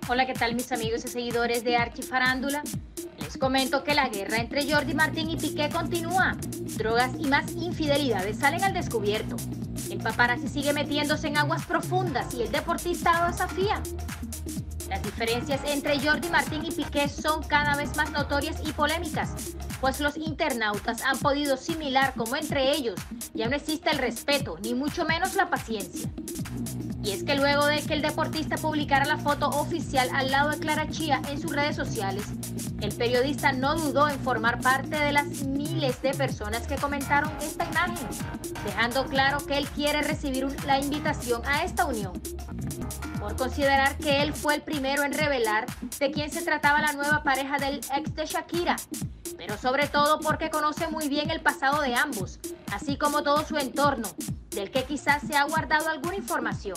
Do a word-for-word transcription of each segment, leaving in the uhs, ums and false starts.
Hola, ¿qué tal mis amigos y seguidores de Archifarándula? Les comento que la guerra entre Jordi Martín y Piqué continúa. Drogas y más infidelidades salen al descubierto. El paparazzi sigue metiéndose en aguas profundas y el deportista lo desafía. Las diferencias entre Jordi Martín y Piqué son cada vez más notorias y polémicas, pues los internautas han podido asimilar como entre ellos ya no existe el respeto, ni mucho menos la paciencia. Y es que luego de que el deportista publicara la foto oficial al lado de Clara Chía en sus redes sociales, el periodista no dudó en formar parte de las miles de personas que comentaron esta imagen, dejando claro que él quiere recibir la invitación a esta unión, por considerar que él fue el primero en revelar de quién se trataba la nueva pareja del ex de Shakira, pero sobre todo porque conoce muy bien el pasado de ambos, así como todo su entorno, del que quizás se ha guardado alguna información.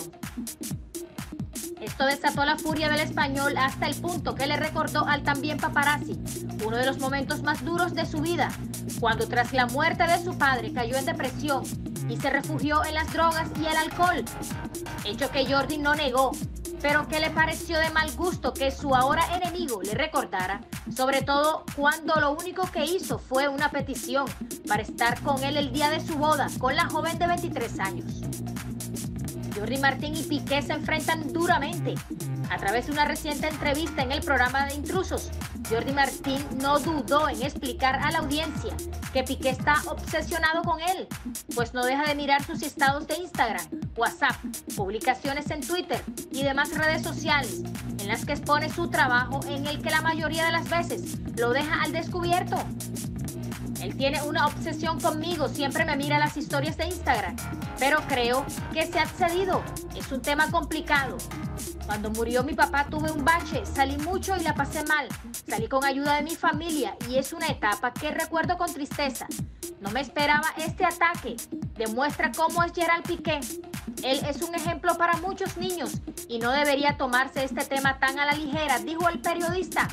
Esto desató la furia del español hasta el punto que le recordó al también paparazzi uno de los momentos más duros de su vida, cuando tras la muerte de su padre cayó en depresión y se refugió en las drogas y el alcohol, hecho que Jordi no negó, pero que le pareció de mal gusto que su ahora enemigo le recordara, sobre todo cuando lo único que hizo fue una petición para estar con él el día de su boda con la joven de veintitrés años. Jordi Martín y Piqué se enfrentan duramente. A través de una reciente entrevista en el programa de Intrusos, Jordi Martín no dudó en explicar a la audiencia que Piqué está obsesionado con él, pues no deja de mirar sus estados de Instagram, WhatsApp, publicaciones en Twitter y demás redes sociales en las que expone su trabajo, en el que la mayoría de las veces lo deja al descubierto. Él tiene una obsesión conmigo, siempre me mira las historias de Instagram, pero creo que se ha accedido. Es un tema complicado. Cuando murió mi papá tuve un bache, salí mucho y la pasé mal. Salí con ayuda de mi familia y es una etapa que recuerdo con tristeza. No me esperaba este ataque. Demuestra cómo es Gerard Piqué. Él es un ejemplo para muchos niños y no debería tomarse este tema tan a la ligera, dijo el periodista.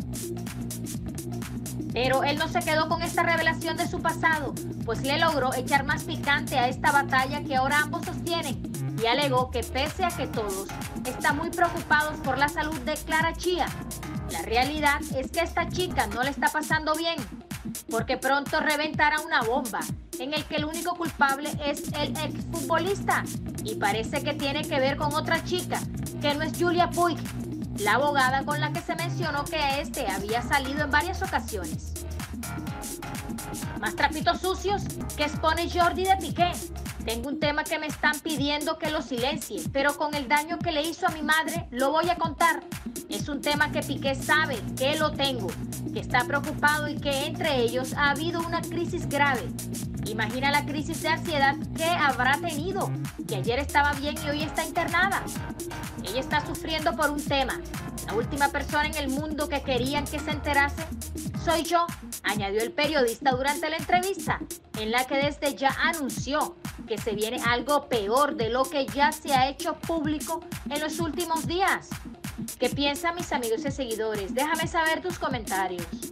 Pero él no se quedó con esta revelación de su pasado, pues le logró echar más picante a esta batalla que ahora ambos sostienen, y alegó que pese a que todos están muy preocupados por la salud de Clara Chía, la realidad es que esta chica no le está pasando bien, porque pronto reventará una bomba en el que el único culpable es el exfutbolista, y parece que tiene que ver con otra chica, que no es Julia Puig, la abogada con la que se mencionó que este había salido en varias ocasiones. Más trapitos sucios que expone Jordi de Piqué. Tengo un tema que me están pidiendo que lo silencie, pero con el daño que le hizo a mi madre lo voy a contar. Es un tema que Piqué sabe que lo tengo, que está preocupado y que entre ellos ha habido una crisis grave. Imagina la crisis de ansiedad que habrá tenido, que ayer estaba bien y hoy está internada. Ella está sufriendo por un tema. La última persona en el mundo que querían que se enterase soy yo, añadió el periodista durante la entrevista, en la que desde ya anunció que se viene algo peor de lo que ya se ha hecho público en los últimos días. ¿Qué piensan mis amigos y seguidores? Déjame saber tus comentarios.